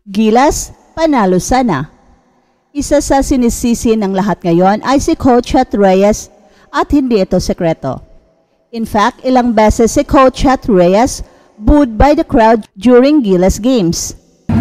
Gilas, panalo sana. Isa sa sinisisi ng lahat ngayon ay si Coach Chat Reyes at hindi ito sekreto. In fact, ilang beses si Coach Chat Reyes booed by the crowd during Gilas games.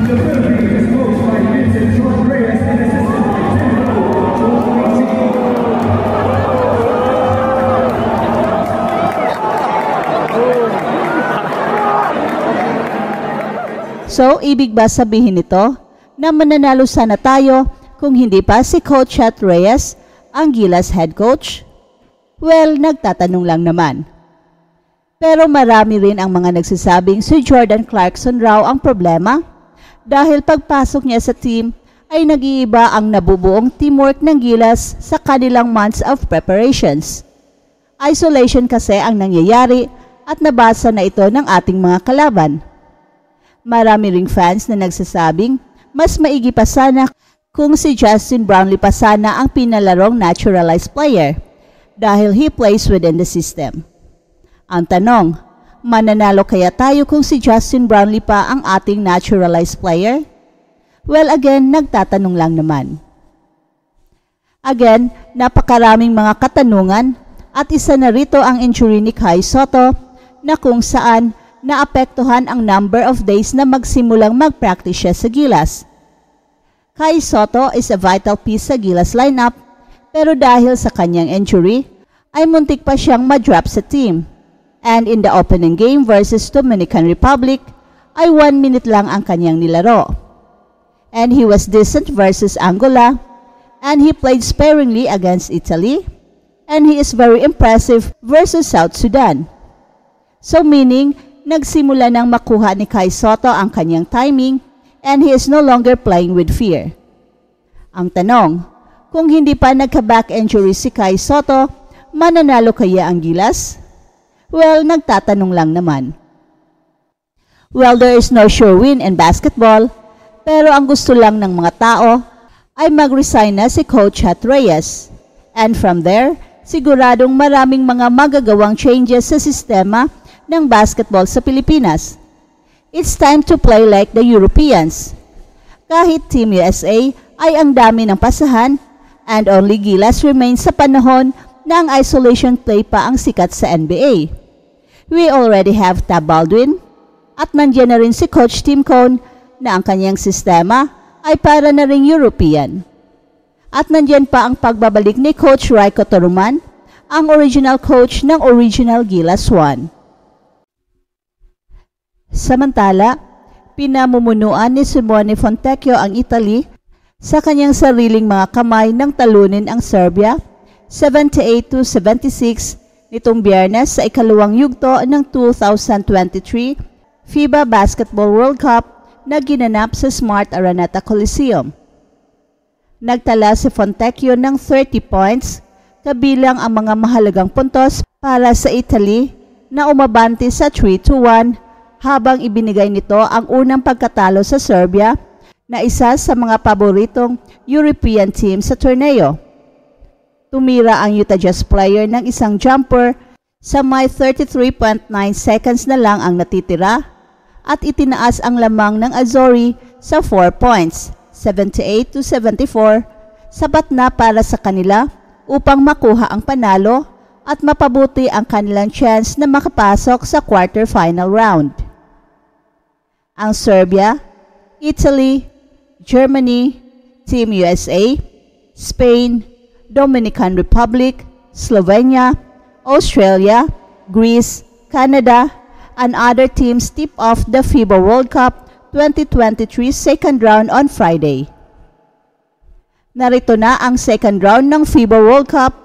So, ibig ba sabihin nito na mananalo sana tayo kung hindi pa si Coach Chat Reyes ang Gilas head coach? Well, nagtatanong lang naman. Pero marami rin ang mga nagsasabing si Jordan Clarkson raw ang problema dahil pagpasok niya sa team ay nag-iiba ang nabubuong teamwork ng Gilas sa kanilang months of preparations. Isolation kasi ang nangyayari at nabasa na ito ng ating mga kalaban. Marami ring fans na nagsasabing mas maigi pa sana kung si Justin Brownlee pa sana ang pinalarong naturalized player dahil he plays within the system. Ang tanong, mananalo kaya tayo kung si Justin Brownlee pa ang ating naturalized player? Well, again, nagtatanong lang naman. Again, napakaraming mga katanungan at isa na rito ang injury ni Kai Sotto na kung saan naapektuhan ang number of days na magsimulang mag-practice siya sa Gilas. Kai Sotto is a vital piece sa Gilas lineup pero dahil sa kanyang injury ay muntik pa siyang ma-drop sa team. And in the opening game versus Dominican Republic ay 1 minute lang ang kanyang nilaro. And he was decent versus Angola and he played sparingly against Italy and he is very impressive versus South Sudan. So meaning, nagsimula nang makuha ni Kai Sotto ang kanyang timing and he is no longer playing with fear. Ang tanong, kung hindi pa nagka-back injury si Kai Sotto, mananalo kaya ang Gilas? Well, nagtatanong lang naman. Well, there is no sure win in basketball, pero ang gusto lang ng mga tao ay mag-resign na si Coach Chat Reyes. And from there, siguradong maraming mga magagawang changes sa sistema ng basketball sa Pilipinas. It's time to play like the Europeans. Kahit Team USA ay ang dami ng pasahan and only Gilas remains sa panahon na ang isolation play pa ang sikat sa NBA. We already have Tab Baldwin at nandiyan na rin si Coach Tim Cone na ang kanyang sistema ay para na ring European. At nandiyan pa ang pagbabalik ni Coach Raiko Toruman, ang original coach ng original Gilas 1. Samantala, pinamumunuan ni Simone Fontecchio ang Italy sa kanyang sariling mga kamay nang talunin ang Serbia 78-76 nitong Biyernes sa ikalawang yugto ng 2023 FIBA Basketball World Cup na ginanap sa Smart Araneta Coliseum. Nagtala si Fontecchio ng 30 points kabilang ang mga mahalagang puntos para sa Italy na umabante sa 3-1 habang ibinigay nito ang unang pagkatalo sa Serbia na isa sa mga paboritong European team sa torneo. Tumira ang Utah Jazz player ng isang jumper sa may 33.9 seconds na lang ang natitira at itinaas ang lamang ng Azzurri sa 4 points, 78-74, sapat na para sa kanila upang makuha ang panalo at mapabuti ang kanilang chance na makapasok sa quarterfinal round. Ang Serbia, Italy, Germany, Team USA, Spain, Dominican Republic, Slovenia, Australia, Greece, Canada, and other teams tip off the FIBA World Cup 2023 second round on Friday. Narito na ang second round ng FIBA World Cup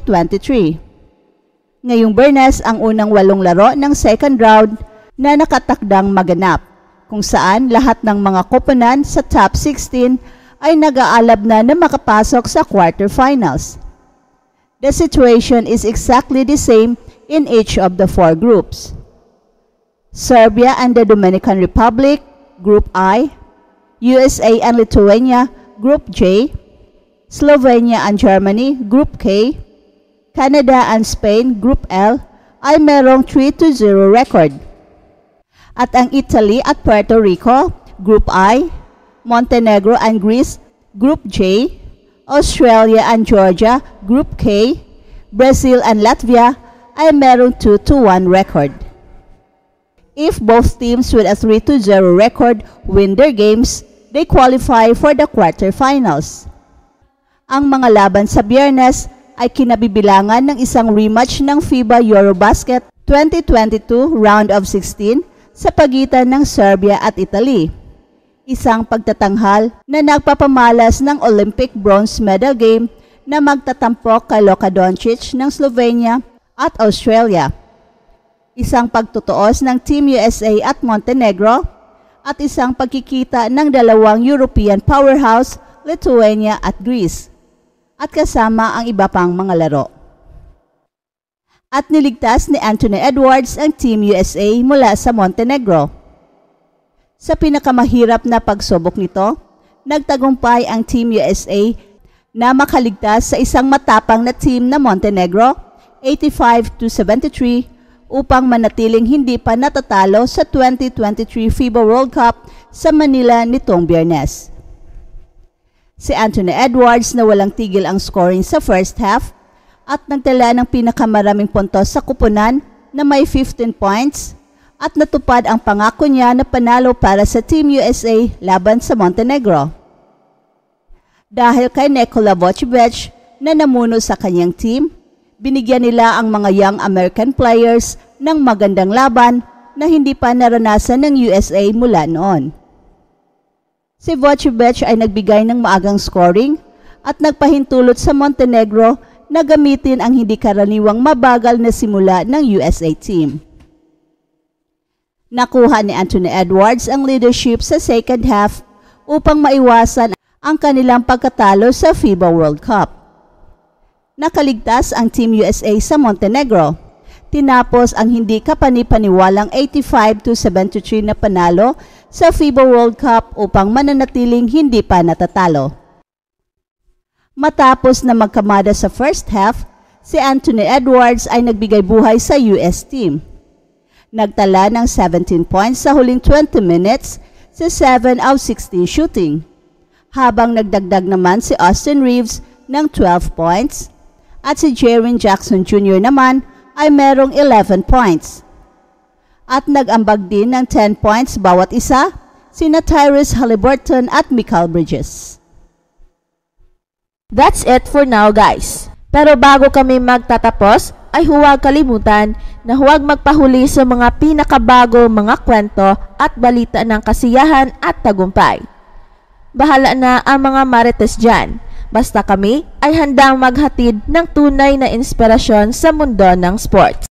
2023. Ngayong Biyernes ang unang 8 laro ng second round na nakatakdang maganap, kung saan lahat ng mga koponan sa top 16 ay nag-aalab na makapasok sa quarterfinals. The situation is exactly the same in each of the 4 groups. Serbia and the Dominican Republic, Group I, USA and Lithuania, Group J, Slovenia and Germany, Group K, Canada and Spain, Group L, ay merong 3-0 record. At ang Italy at Puerto Rico, Group I, Montenegro and Greece, Group J, Australia and Georgia, Group K, Brazil and Latvia ay merong 2-1 record. If both teams with a 3-0 record win their games, they qualify for the quarterfinals. Ang mga laban sa Biyernes ay kinabibilangan ng isang rematch ng FIBA Eurobasket 2022 Round of 16 sa pagitan ng Serbia at Italy. Isang pagtatanghal na nagpapamalas ng Olympic bronze medal game na magtatampok kay Luka Doncic ng Slovenia at Australia. Isang pagtutuos ng Team USA at Montenegro at isang pagkikita ng dalawang European powerhouse, Lithuania at Greece, at kasama ang iba pang mga laro. At niligtas ni Anthony Edwards ang Team USA mula sa Montenegro. Sa pinakamahirap na pagsubok nito, nagtagumpay ang Team USA na makaligtas sa isang matapang na team na Montenegro, 85-73, upang manatiling hindi pa natatalo sa 2023 FIBA World Cup sa Manila nitong Biyernes. Si Anthony Edwards na walang tigil ang scoring sa first half at nagtala ng pinakamaraming puntos sa kupunan na may 15 points at natupad ang pangako niya na panalo para sa Team USA laban sa Montenegro. Dahil kay Nikola Vucevic na namuno sa kanyang team, binigyan nila ang mga young American players ng magandang laban na hindi pa naranasan ng USA mula noon. Si Vucevic ay nagbigay ng maagang scoring at nagpahintulot sa Montenegro na gamitin ang hindi karaniwang mabagal na simula ng USA team. Nakuha ni Anthony Edwards ang leadership sa second half upang maiwasan ang kanilang pagkatalo sa FIBA World Cup. Nakaligtas ang Team USA sa Montenegro. Tinapos ang hindi kapanipaniwalang 85-73 na panalo sa FIBA World Cup upang mananatiling hindi pa natatalo. Matapos na magkamada sa first half, si Anthony Edwards ay nagbigay buhay sa US team. Nagtala ng 17 points sa huling 20 minutes sa 7 out of 16 shooting, habang nagdagdag naman si Austin Reeves ng 12 points at si Jaren Jackson Jr. naman ay merong 11 points. At nag-ambag din ng 10 points bawat isa sina Tyrese Haliburton at Mikal Bridges. That's it for now, guys. Pero bago kami magtatapos, ay huwag kalimutan na huwag magpahuli sa mga pinakabago mga kwento at balita ng kasiyahan at tagumpay. Bahala na ang mga marites dyan. Basta kami ay handang maghatid ng tunay na inspirasyon sa mundo ng sports.